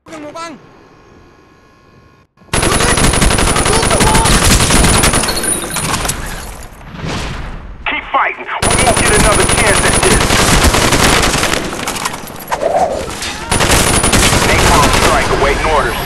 Keep fighting. We won't get another chance at this. Napalm strike awaiting orders.